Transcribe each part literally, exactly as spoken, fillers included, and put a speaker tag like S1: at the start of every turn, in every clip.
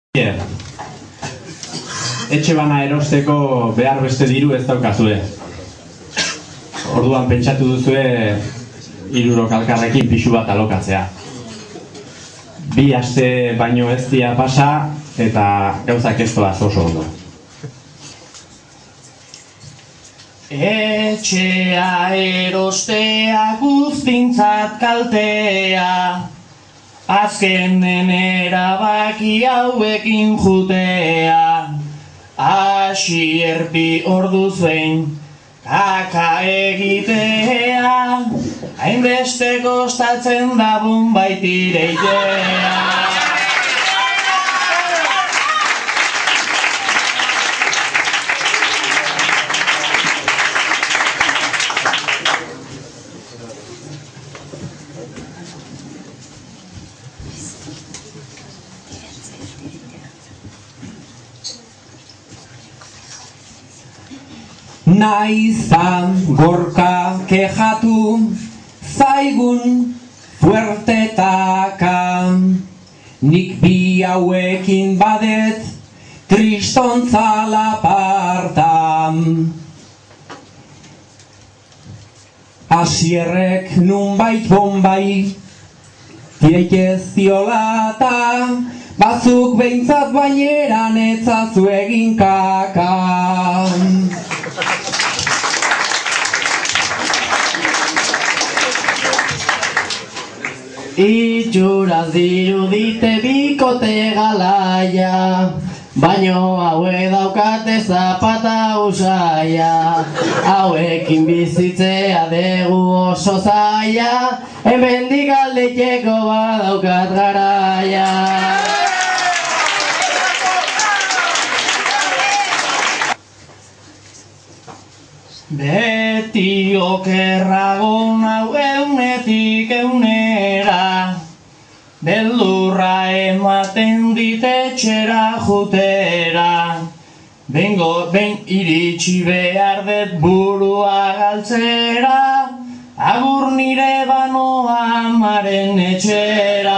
S1: Etxe bana erosteko behar beste diru ez daukazue. Orduan pentsatu duzue hirurok alkarrekin pixu bat alokatzea. Bi aste baino ez dira pasa eta gauzak ez doaz oso ondo.
S2: Etxea erostea guztintzat kaltea, azkenen erabaki hauekin jutea. Asi erpi orduz behin kaka egitea, hainbeste kostatzen da bonbait ireitea.
S3: Naizan gorka kejatu zaigun fuertetaka, nik bi hauekin badet kristontza lapartan. Asierrek nunbait bonbai diekez ziolata, batzuk behintzat baineran etzazu egin kaka.
S2: Itxuraz dirudite bikote galaia, baino haue daukate zapata usaia. Hauekin bizitzea degu oso zaila, hemendik aldetxeko badaukat garaia. Beti okerragon hau eunetik eunera, beldurra ematen dit etxera jutera. Bengo, ben iritsi behar dut burua galtzera, agur nire banoa amaren etxera.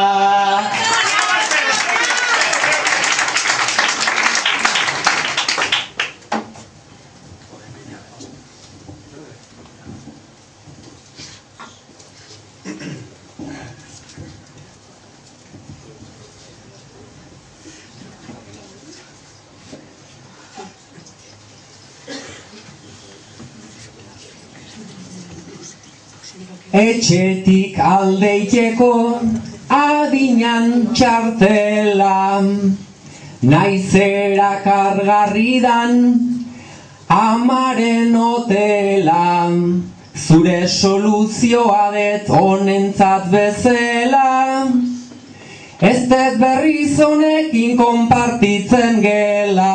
S3: Etxetik aldeiteko adinan txartela, naizera kargarridan amaren hotela. Zure soluzioa det honentzat bezala, ez dut berriz honekin konpartitzen gela.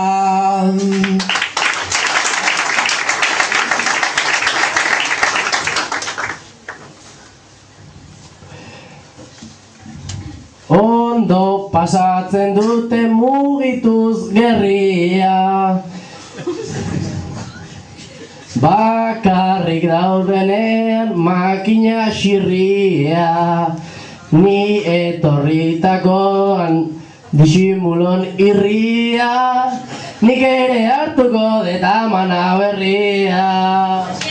S2: Ondo pasatzen dute mugituz gerria, bakarrik daudenean makina xirria. Ni etorritakoan disimulon irria, nik ere hartuko dut amana berria.